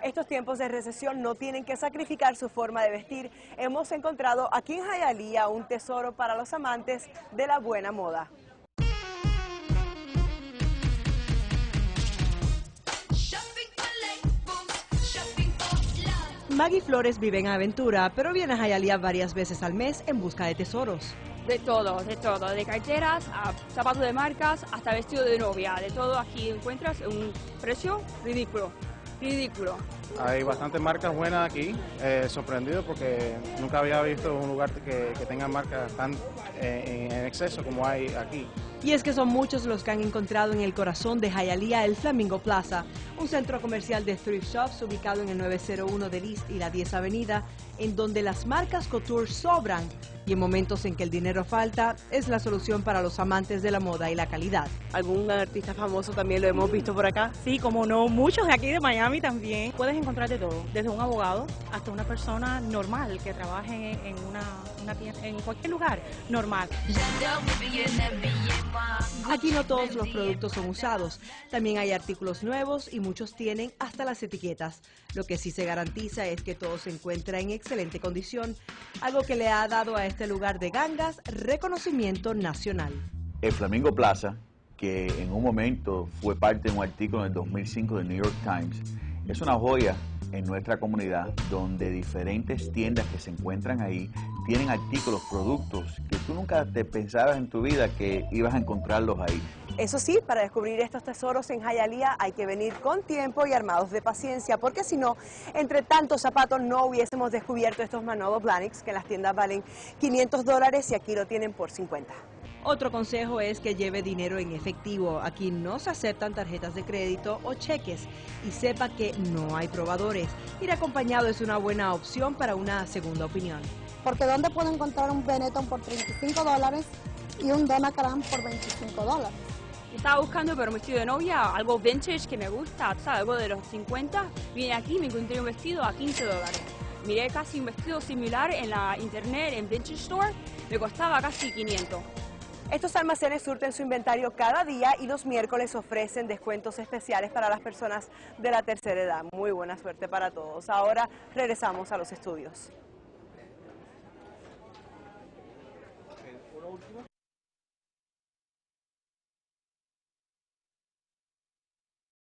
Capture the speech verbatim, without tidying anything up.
Estos tiempos de recesión no tienen que sacrificar su forma de vestir. Hemos encontrado aquí en Hialeah un tesoro para los amantes de la buena moda. Maggie Flores vive en Aventura, pero viene a Hialeah varias veces al mes en busca de tesoros. De todo, de todo, de carteras a zapatos de marcas hasta vestido de novia, de todo aquí encuentras un precio ridículo, ridículo. Hay bastantes marcas buenas aquí, eh, sorprendido porque nunca había visto un lugar que, que tenga marcas tan eh, en exceso como hay aquí. Y es que son muchos los que han encontrado en el corazón de Hialeah el Flamingo Plaza, un centro comercial de thrift shops ubicado en el nueve cero uno del East y la diez Avenida, en donde las marcas couture sobran y en momentos en que el dinero falta, es la solución para los amantes de la moda y la calidad. ¿Algún artista famoso también lo hemos visto por acá? Sí, como no, muchos de aquí de Miami también. Puedes encontrar de todo, desde un abogado hasta una persona normal que trabaje en una, una tienda, en cualquier lugar normal. Aquí no todos los productos son usados, también hay artículos nuevos y muchos tienen hasta las etiquetas. Lo que sí se garantiza es que todo se encuentra en excelente condición, algo que le ha dado a este lugar de gangas reconocimiento nacional. El Flamingo Plaza, que en un momento fue parte de un artículo en el dos mil cinco del New York Times, es una joya en nuestra comunidad donde diferentes tiendas que se encuentran ahí tienen artículos, productos que tú nunca te pensabas en tu vida que ibas a encontrarlos ahí. Eso sí, para descubrir estos tesoros en Hialeah hay que venir con tiempo y armados de paciencia, porque si no, entre tantos zapatos no hubiésemos descubierto estos Manolo Blahniks que en las tiendas valen quinientos dólares y aquí lo tienen por cincuenta. Otro consejo es que lleve dinero en efectivo. Aquí no se aceptan tarjetas de crédito o cheques y sepa que no hay probadores. Ir acompañado es una buena opción para una segunda opinión. Porque ¿dónde puedo encontrar un Benetton por treinta y cinco dólares y un Donna Karan por veinticinco dólares? Estaba buscando pero un vestido de novia, algo vintage que me gusta, ¿sabes? Algo de los cincuenta. Vine aquí y me encontré un vestido a quince dólares. Miré casi un vestido similar en la internet, en Vintage Store, me costaba casi quinientos. Estos almacenes surten su inventario cada día y los miércoles ofrecen descuentos especiales para las personas de la tercera edad. Muy buena suerte para todos. Ahora regresamos a los estudios.